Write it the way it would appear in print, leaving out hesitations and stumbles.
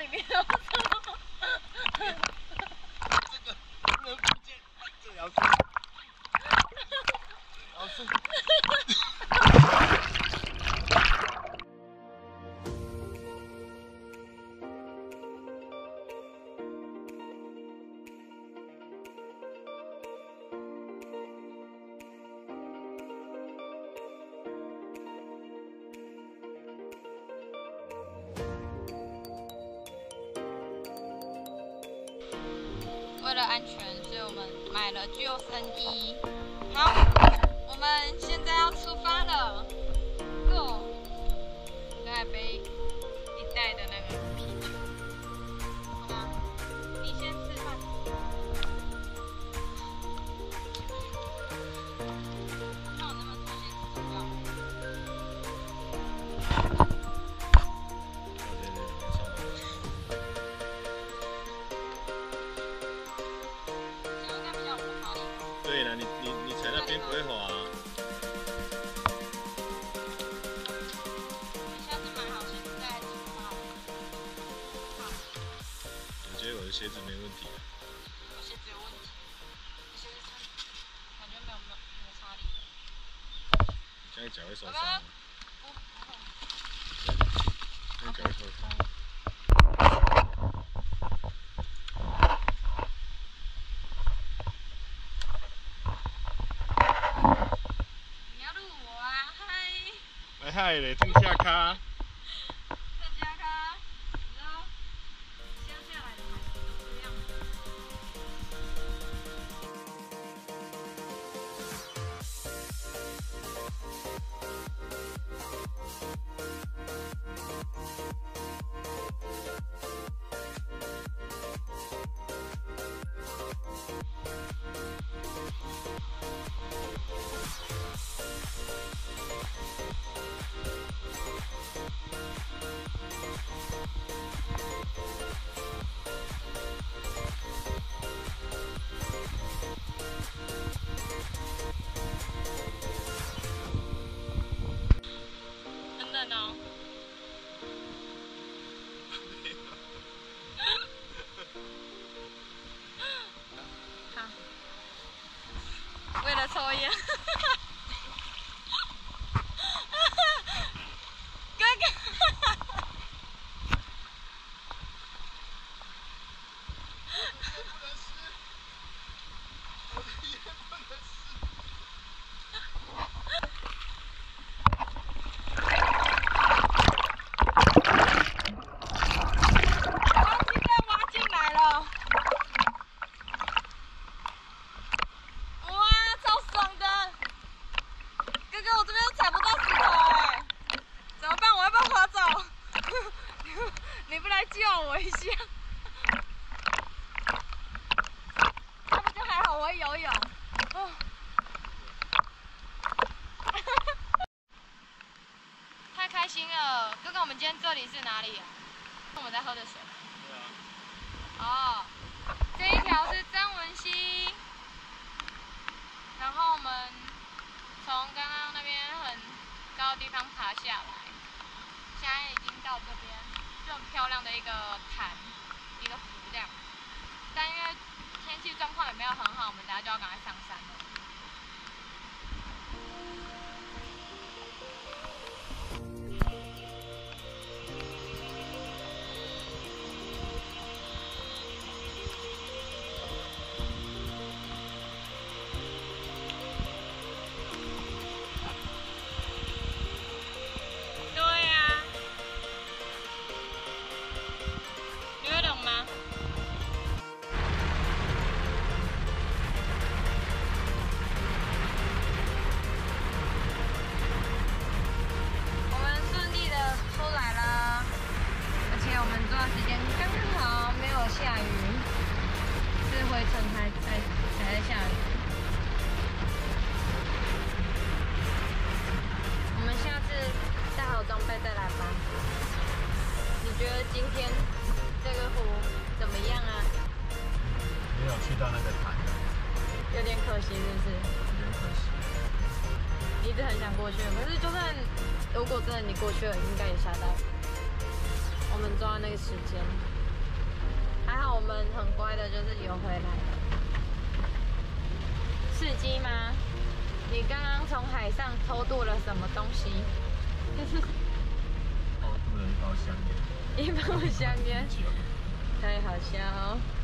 你聊什么？ 这个不能不见，这聊这，聊这。 为了安全，所以我们买了救生衣。好，我们现在要出发了。Go！ 刚才背一袋的那个啤酒，好吗？你先吃饭。看我能不能重新走掉。 对了，你踩那边不会滑啊。 你下次买好鞋子再出发。好。 我觉得我的鞋子没问题。 我鞋子有问题。我鞋子感觉没有摩擦力。 这样脚会受伤吗？ 不会。 这样脚会受伤。嗨嘞，正下卡。 正下卡，然后乡下来的孩子都这样。为了抽烟，哥哥， 我的烟不能湿。 挖进来了。哇，超爽的！哥哥，我这边都踩不到石头哎，怎么办？我要不要滑走？你不来救我一下？要不就还好，我会游泳。哦。太开心了，哥哥，我们今天这里是哪里啊？我们在喝的水。 对啊。 哦，这一条是曾文溪。然后我们从刚刚那边很高的地方爬下来，现在已经到这边，就很漂亮的一个潭，一个湖这样。但因为天气状况也没有很好，我们等下就要赶快上山了。下雨，是灰尘还在下雨。我们下次带好装备再来吧。你觉得今天这个湖怎么样啊？ 没有去到那个潭， 有点可惜，是不是？ 有点可惜。 你一直很想过去，可是就算如果真的你过去了，应该也下到雨。我们抓那个时间。 还好我们很乖的，就是游回来了。刺激吗？你刚刚从海上偷渡了什么东西？ 偷渡了一包香烟。 一包香烟，太好笑哦。